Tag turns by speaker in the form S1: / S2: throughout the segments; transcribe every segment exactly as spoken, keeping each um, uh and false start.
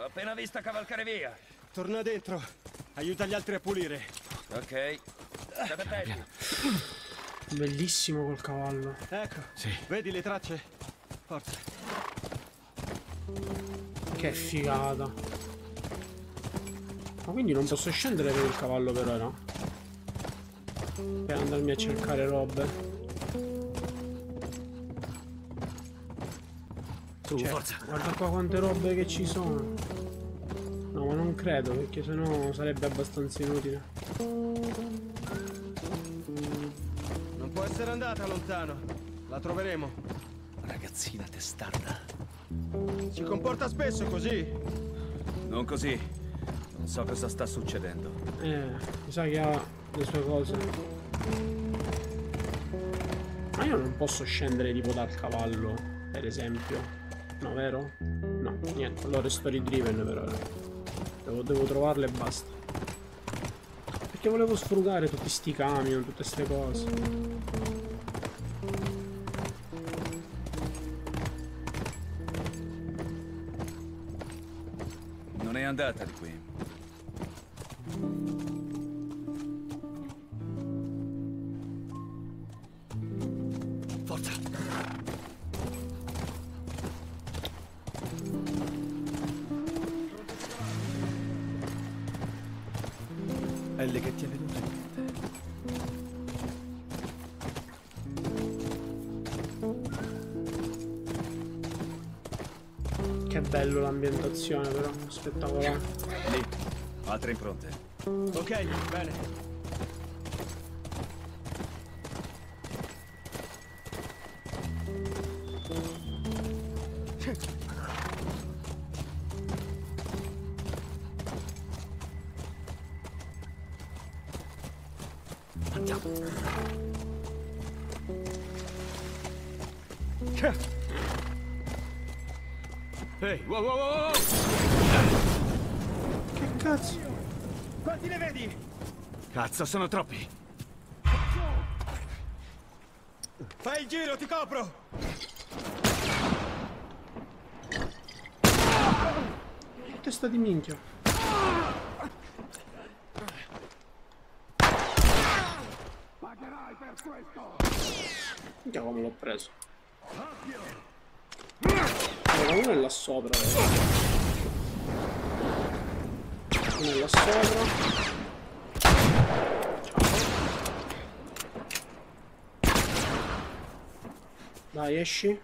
S1: L'ho appena vista cavalcare via.
S2: Torna dentro. Aiuta gli altri a pulire.
S1: Ok. State attenti.
S3: Bellissimo col cavallo.
S2: Ecco.
S4: Sì.
S2: Vedi le tracce? Forza.
S3: Che figata. Ma quindi non posso scendere per il cavallo però, no? Per andarmi a cercare robe.
S4: Tu,
S3: Cioè,
S4: forza.
S3: guarda qua quante robe che ci sono. No, ma non credo, perché sennò sarebbe abbastanza inutile.
S2: Non può essere andata lontano. La troveremo.
S4: Ragazzina testarda.
S2: Si comporta spesso così.
S1: Non così. Non so cosa sta succedendo.
S3: Eh, mi sa che ha le sue cose. Ma io non posso scendere tipo dal cavallo, per esempio. No, vero? No, niente, allora è story driven per ora. Devo, devo trovarle e basta. Perché volevo sfrugare tutti sti camion, tutte ste cose.
S1: Non è andata di qui.
S4: Forza.
S1: L che ti è venuto in mente?
S3: Che bello l'ambientazione però, spettacolare.
S1: Lì. Altre impronte.
S2: Ok, bene. Ehi, wow, wow, wow!
S3: Che cazzo?
S2: Quanti ne vedi?
S4: Cazzo, sono troppi.
S2: Fai il giro, ti copro!
S3: Che testa di minchia.
S2: Pagherai per questo!
S3: Minchia come l'ho preso. Allora, uno è là sopra. Uno è là sopra. Dai, esci.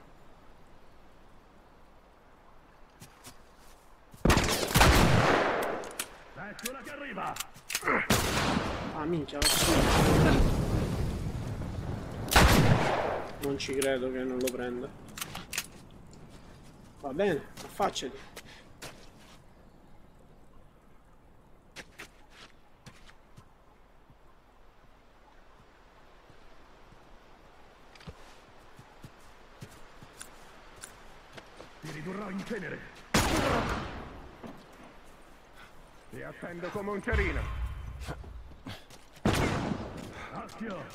S2: Eccola che arriva!
S3: Ah, minchia, non ci credo che non lo prenda. Va bene, affacciati.
S2: Ti ridurrò in cenere! Ti attendo come un cerino! Occhio!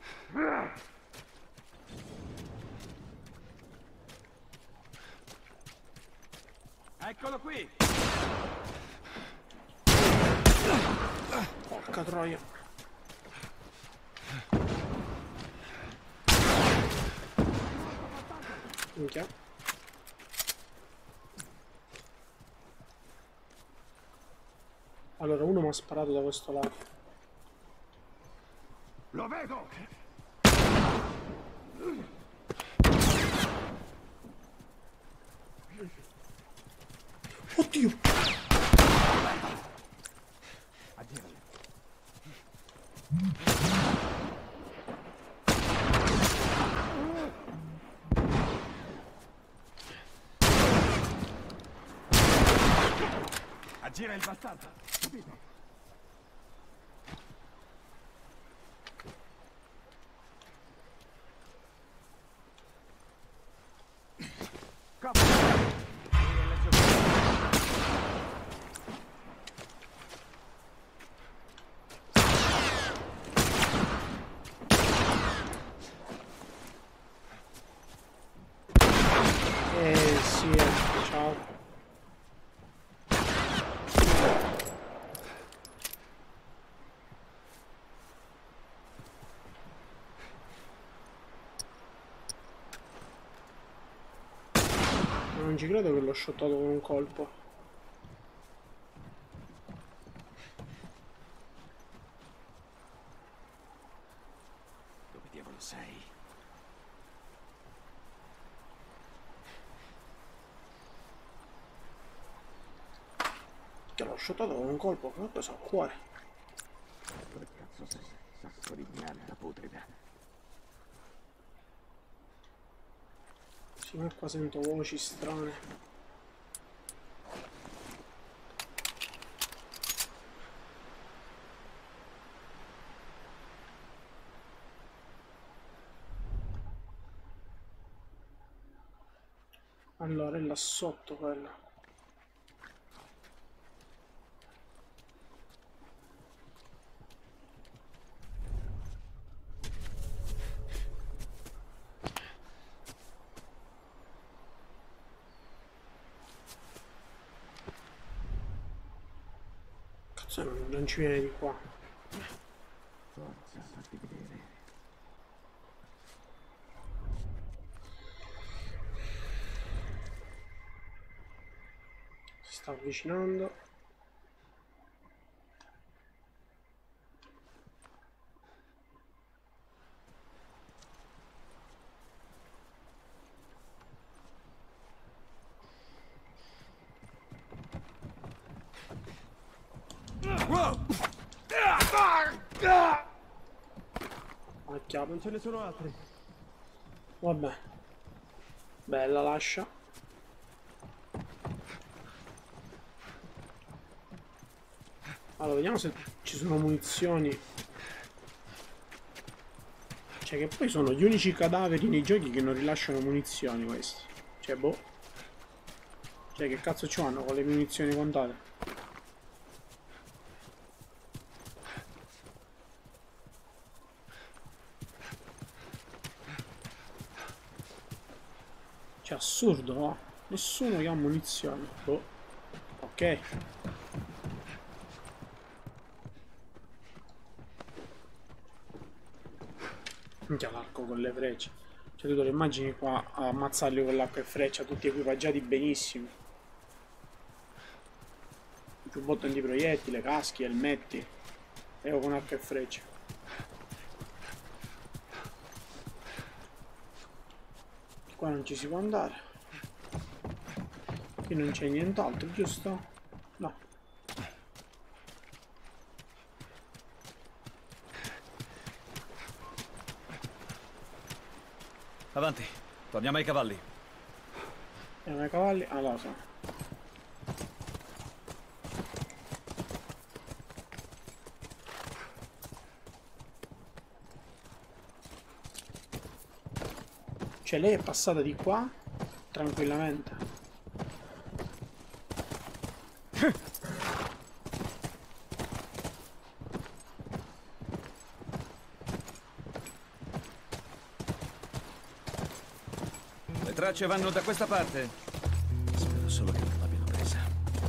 S2: Eccolo qui!
S3: Porca troia. Minchia. Allora, uno mi ha sparato da questo lato.
S2: Lo vedo!
S3: Oddio!
S2: Aggira il bastardo! Subito!
S3: Eh sì, eh. Ciao. Non ci credo che l'ho shottato con un colpo.
S1: Dove diavolo sei?
S3: Che l'ho shottato con un colpo, che l'ho preso al cuore.
S1: Dove cazzo sei? Sasso di merda putrida.
S3: Sì, ma qua sento voci strane. Allora, è là sotto quella. Cazzo, non, non ci viene di qua.
S1: Forza, fatti vedere.
S3: Si sta avvicinando. Macchia.
S2: Non ce ne sono altri.
S3: Vabbè. Bella, lascia. Allora, vediamo se ci sono munizioni. Cioè, che poi sono gli unici cadaveri nei giochi che non rilasciano munizioni questi. Cioè, boh. Cioè, che cazzo ci vanno con le munizioni contate? Cioè, assurdo, no? Nessuno che ha munizioni. Boh. Ok. Minchia, l'arco con le frecce. Cioè, tu te lo immagini qua a ammazzarli con l'arco e freccia, tutti equipaggiati benissimo. Giubbotto antiproiettile, caschi, elmetti. E io con arco e freccia. Qua non ci si può andare. Qui non c'è nient'altro, giusto? No.
S1: Avanti, torniamo ai cavalli.
S3: Andiamo ai cavalli? Ah, lo so. Cioè, lei è passata di qua tranquillamente.
S1: Le tracce vanno da questa parte. Spero solo che non l'abbiano presa.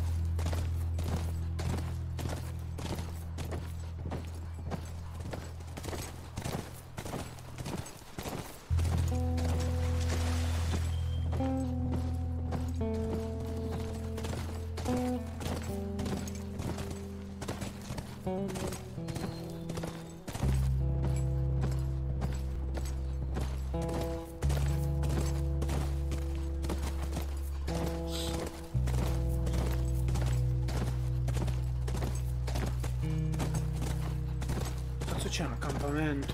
S3: C'è un accampamento.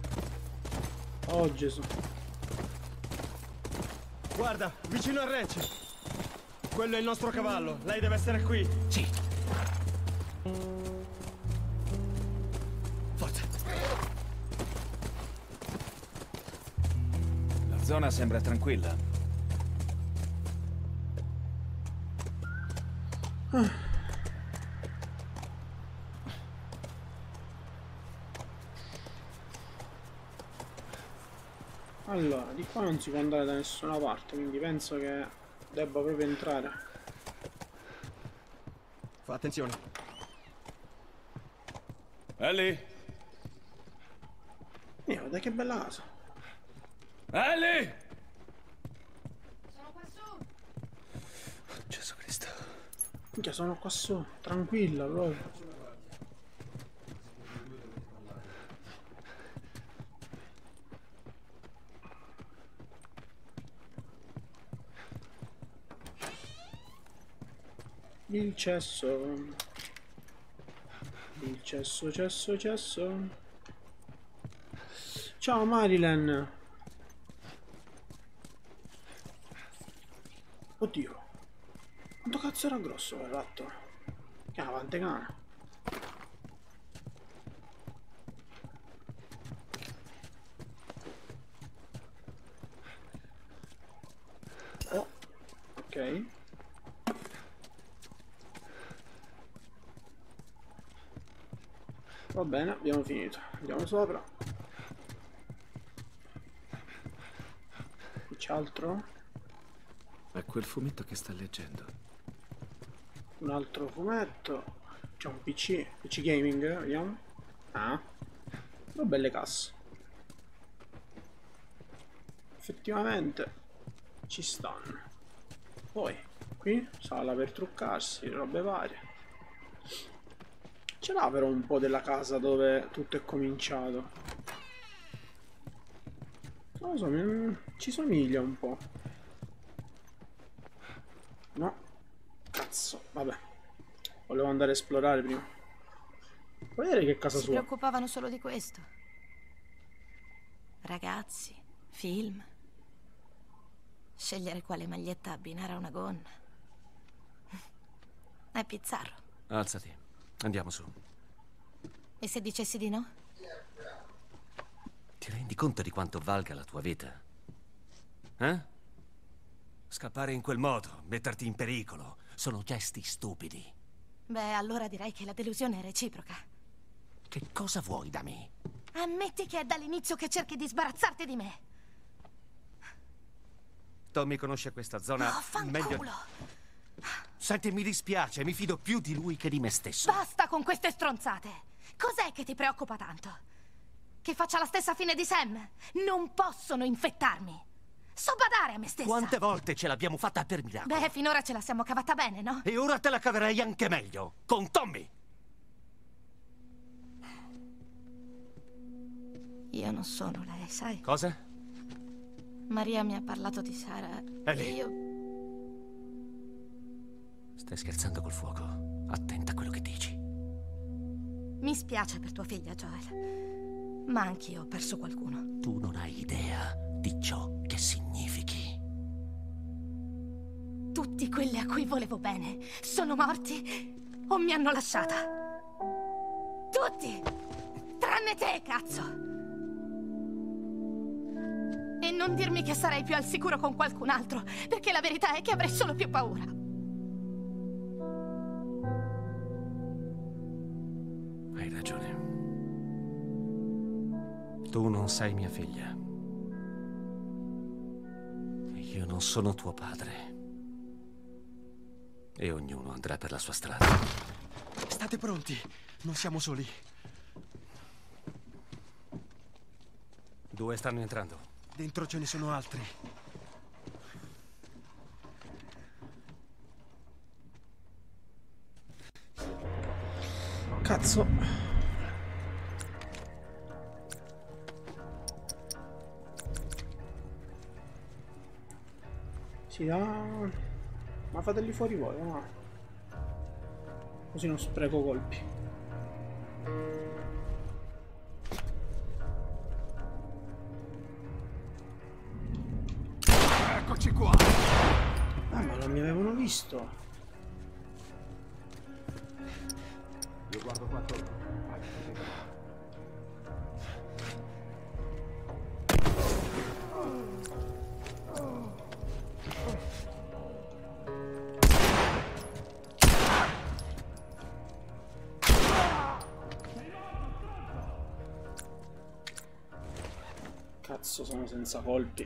S3: Oh Gesù.
S2: Guarda, vicino al Rece. Quello è il nostro cavallo. Lei deve essere qui.
S1: Sì. Forza. La zona sembra tranquilla.
S3: Ah. Allora, di qua non si può andare da nessuna parte, quindi penso che debba proprio entrare.
S2: Fa attenzione.
S1: Ellie!
S3: Mio, dai che bella casa.
S1: Ellie!
S5: Sono qua su!
S1: Gesù Cristo.
S3: Minchia, sono qua su, tranquilla proprio. Il cesso. Il cesso, cesso, cesso. Ciao Marilyn. Oddio. Quanto cazzo era grosso quel ratto? Che avanti cane. Oh. Ok. Va bene, abbiamo finito. Andiamo sopra. C'è altro?
S1: È quel fumetto che sta leggendo.
S3: Un altro fumetto. C'è un P C. P C gaming, vediamo. Ah. Però belle casse. Effettivamente ci stanno. Poi, qui, sala per truccarsi, robe varie. Ce l'ha però un po' della casa dove tutto è cominciato. Non lo so, mi... ci somiglia un po'. No. Cazzo, vabbè. Volevo andare a esplorare prima. Vuoi vedere che casa
S5: Si
S3: sua?
S5: preoccupavano solo di questo. Ragazzi, film. Scegliere quale maglietta abbinare a una gonna. È bizzarro.
S1: Alzati. Andiamo su.
S5: E se dicessi di no?
S1: Ti rendi conto di quanto valga la tua vita? Eh? Scappare in quel modo, metterti in pericolo, sono gesti stupidi.
S5: Beh, allora direi che la delusione è reciproca.
S1: Che cosa vuoi da me?
S5: Ammetti che è dall'inizio che cerchi di sbarazzarti di me.
S1: Tommy conosce questa zona
S5: Oh,
S1: meglio...
S5: fanculo!
S1: Senti, mi dispiace, mi fido più di lui che di me stesso.
S5: Basta con queste stronzate! Cos'è che ti preoccupa tanto? Che faccia la stessa fine di Sam? Non possono infettarmi! So badare a me stessa!
S1: Quante volte ce l'abbiamo fatta per miracolo?
S5: Beh, finora ce la siamo cavata bene, no?
S1: E ora te la caverei anche meglio, con Tommy!
S5: Io non sono lei, sai?
S1: Cosa?
S5: Maria mi ha parlato di Sara.
S1: Ellie.
S5: E io...
S1: Stai scherzando col fuoco. Attenta a quello che dici.
S5: Mi spiace per tua figlia, Joel. Ma anch'io ho perso qualcuno.
S1: Tu non hai idea di ciò che significhi.
S5: Tutti quelli a cui volevo bene sono morti o mi hanno lasciata. Tutti! Tranne te, cazzo! E non dirmi che sarei più al sicuro con qualcun altro, perché la verità è che avrei solo più paura.
S1: Hai ragione. Tu non sei mia figlia. E io non sono tuo padre. E ognuno andrà per la sua strada.
S2: State pronti, non siamo soli.
S1: Due stanno entrando.
S2: Dentro ce ne sono altri.
S3: Cazzo. Sì, da... Ma fateli fuori voi, no? Così non spreco colpi.
S4: Eccoci qua.
S3: Ah, ma non mi avevano visto.
S4: Io guardo qua sotto.
S3: Cazzo, sono senza colpi.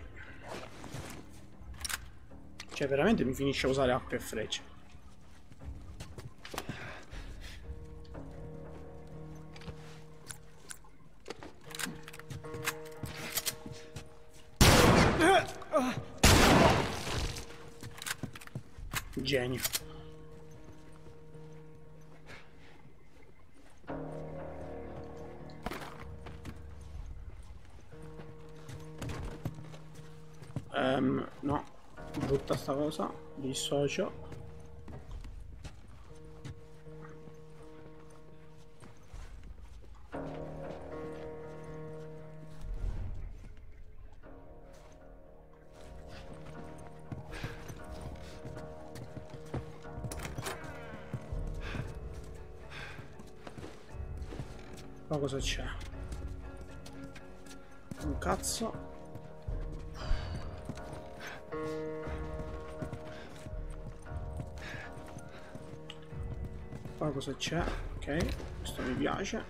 S3: Cioè, veramente mi finisce a usare acqua e frecce. Genio. Um, no, brutta sta cosa, dissocio. Ma cosa c'è? Un cazzo. Qua cosa c'è? Ok, questo mi piace.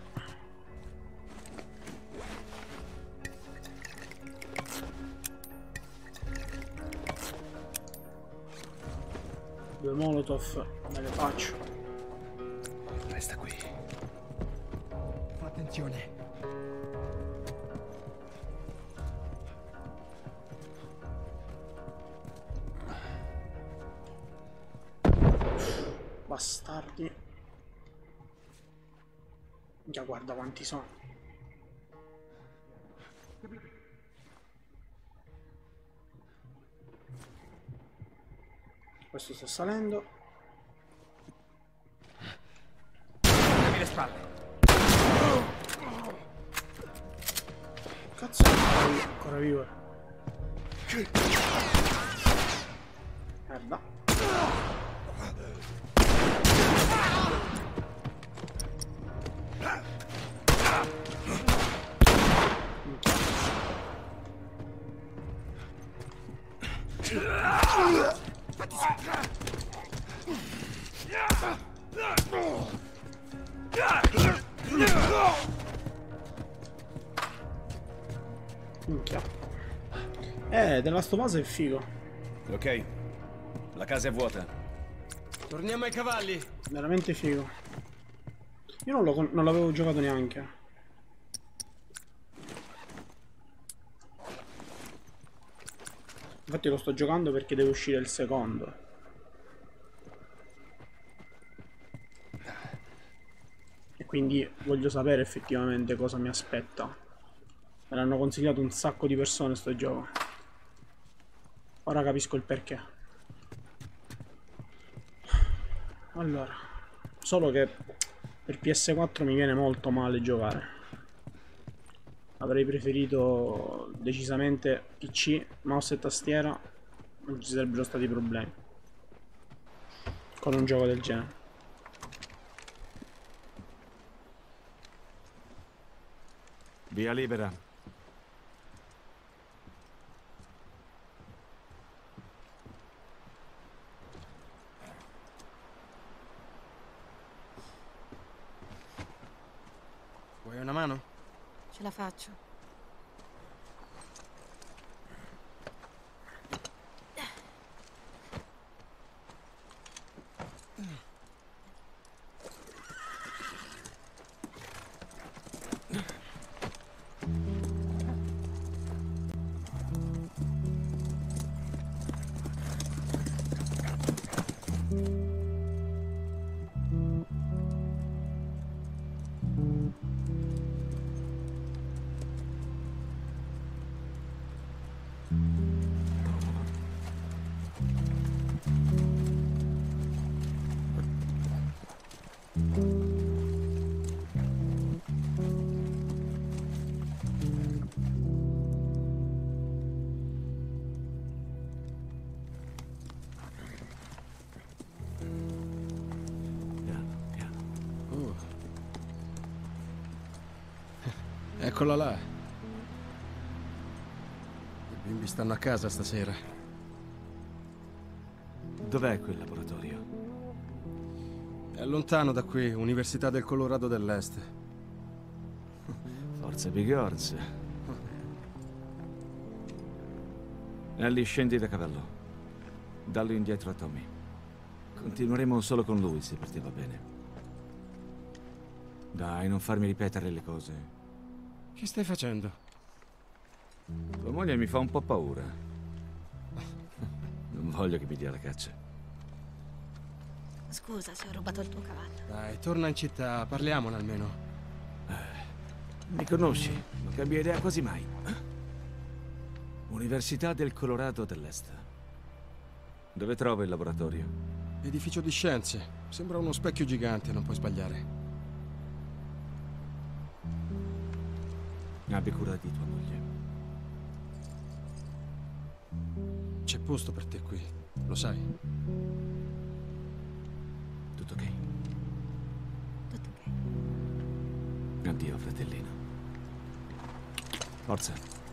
S3: Due molotov me le faccio.
S1: Resta qui.
S2: Fa attenzione.
S3: Bastardi. Già guarda quanti sono. Questo sta salendo.
S1: Dammi le spalle.
S3: Cazzo, è ancora vivo. Merda. Minchia. Eh, della sto vaso è figo.
S1: Ok, la casa è vuota.
S2: Torniamo ai cavalli.
S3: Veramente figo. Io non, lo, non l'avevo giocato neanche. Infatti lo sto giocando perché deve uscire il secondo. E quindi voglio sapere effettivamente cosa mi aspetta. Me l'hanno consigliato un sacco di persone sto gioco. Ora capisco il perché. Allora, solo che per P S quattro mi viene molto male giocare. Avrei preferito decisamente P C, mouse e tastiera. Non ci sarebbero stati problemi con un gioco del genere.
S1: Via libera.
S2: Vuoi una mano?
S5: Ce la faccio.
S2: Eccola là. I bimbi stanno a casa stasera.
S1: Dov'è quel laboratorio?
S2: È lontano da qui, Università del Colorado dell'Est.
S1: Forza Bigorz. Ellie, scendi da cavallo. Dallo indietro a Tommy. Continueremo solo con lui, se per te va bene. Dai, non farmi ripetere le cose.
S2: Che stai facendo?
S1: Tua moglie mi fa un po' paura. Non voglio che mi dia la caccia.
S5: Scusa se ho rubato il tuo cavallo.
S2: Dai, torna in città, parliamone almeno.
S1: Mi conosci? Non cambia idea quasi mai. Università del Colorado dell'Est. Dove trovo il laboratorio?
S2: Edificio di scienze. Sembra uno specchio gigante, non puoi sbagliare.
S1: Abbi cura di tua moglie.
S2: C'è posto per te qui, lo sai?
S1: Tutto ok?
S5: Tutto ok.
S1: Addio, fratellino. Forza.